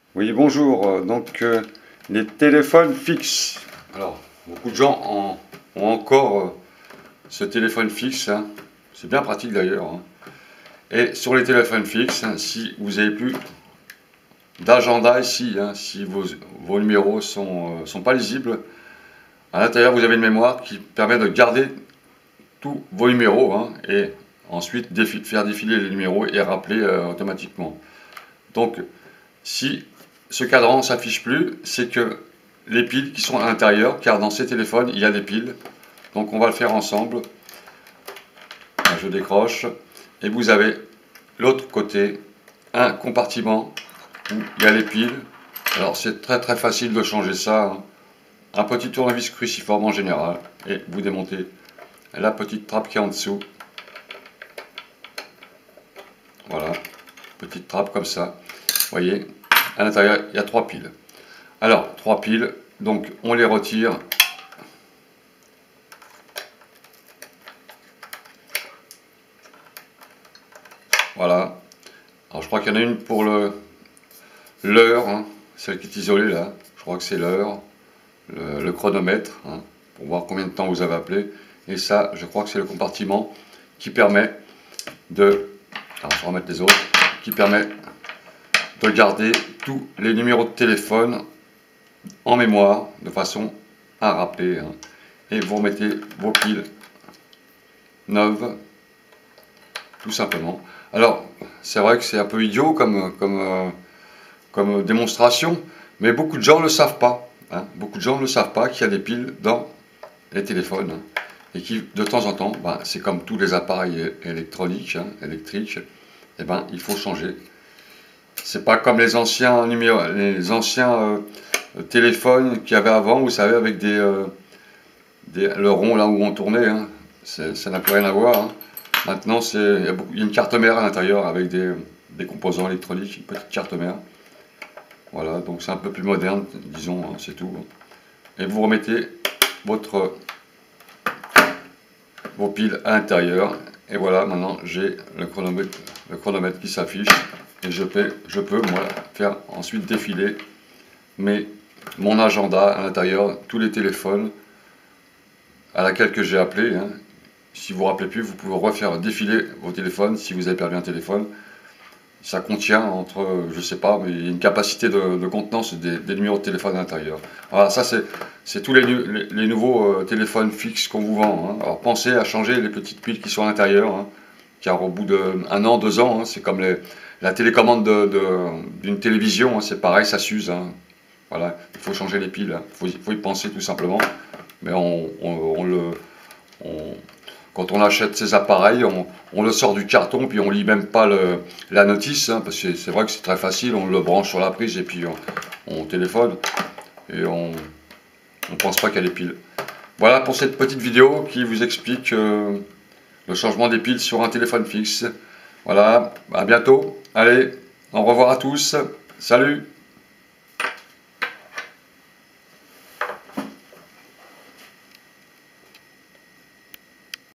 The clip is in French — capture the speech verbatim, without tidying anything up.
Oui, bonjour. Euh, Donc, euh, les téléphones fixes. Alors, beaucoup de gens en- ont encore euh, ce téléphone fixe, hein. C'est bien pratique d'ailleurs, hein. Et sur les téléphones fixes, hein, si vous n'avez plus d'agenda ici, hein, si vos, vos numéros sont, euh, sont pas lisibles, à l'intérieur vous avez une mémoire qui permet de garder tous vos numéros, hein, et ensuite défi- faire défiler les numéros et rappeler euh, automatiquement. Donc, si ce cadran ne s'affiche plus, c'est que les piles qui sont à l'intérieur, car dans ces téléphones, il y a des piles. Donc on va le faire ensemble. Je décroche. Et vous avez l'autre côté, un compartiment où il y a les piles. Alors c'est très très facile de changer ça, hein. Un petit tournevis cruciforme en général. Et vous démontez la petite trappe qui est en dessous. Voilà. Petite trappe comme ça. Vous voyez, à l'intérieur, il y a trois piles. Alors, trois piles, donc on les retire. Voilà. Alors je crois qu'il y en a une pour le l'heure, hein, celle qui est isolée là. Je crois que c'est l'heure, le, le chronomètre, hein, pour voir combien de temps vous avez appelé. Et ça, je crois que c'est le compartiment qui permet de... Alors je vais remettre les autres. Qui permet de garder tous les numéros de téléphone en mémoire, de façon à rappeler, hein. Et vous remettez vos piles neuves, tout simplement. Alors, c'est vrai que c'est un peu idiot comme, comme, euh, comme démonstration, mais beaucoup de gens ne le savent pas, hein. Beaucoup de gens ne le savent pas qu'il y a des piles dans les téléphones, hein, et qui, de temps en temps, ben, c'est comme tous les appareils électroniques, hein, électriques, et ben, il faut changer. C'est pas comme les anciens numéros, les anciens euh, téléphones qu'il y avait avant, vous savez, avec des, euh, des le rond là où on tournait, hein. Ça n'a plus rien à voir, hein. Maintenant, il y, il y a une carte mère à l'intérieur avec des, des composants électroniques, une petite carte mère. Voilà, donc c'est un peu plus moderne, disons, hein, c'est tout. Et vous remettez votre, vos piles à l'intérieur. Et voilà, maintenant j'ai le chronomètre, le chronomètre qui s'affiche. Et je peux, je peux, moi, faire ensuite défiler mes, mon agenda à l'intérieur, tous les téléphones à laquelle que j'ai appelé, hein. Si vous ne vous rappelez plus, vous pouvez refaire défiler vos téléphones si vous avez perdu un téléphone. Ça contient entre, je sais pas, mais il y a une capacité de, de contenance des, des numéros de téléphone à l'intérieur. Voilà, ça c'est tous les, les, les nouveaux euh, téléphones fixes qu'on vous vend, hein. Alors pensez à changer les petites piles qui sont à l'intérieur, hein, car au bout d'un an, deux ans, hein, c'est comme les, la télécommande d'une télévision, hein, c'est pareil, ça s'use, hein. Voilà, il faut changer les piles, hein. Il faut, faut y penser tout simplement, mais on, on, on le... On, quand on achète ces appareils, on, on le sort du carton, puis on lit même pas le, la notice, hein, parce que c'est vrai que c'est très facile, on le branche sur la prise et puis on, on téléphone, et on ne pense pas qu'il y a les piles. Voilà pour cette petite vidéo qui vous explique euh, le changement des piles sur un téléphone fixe. Voilà, à bientôt, allez, au revoir à tous, salut!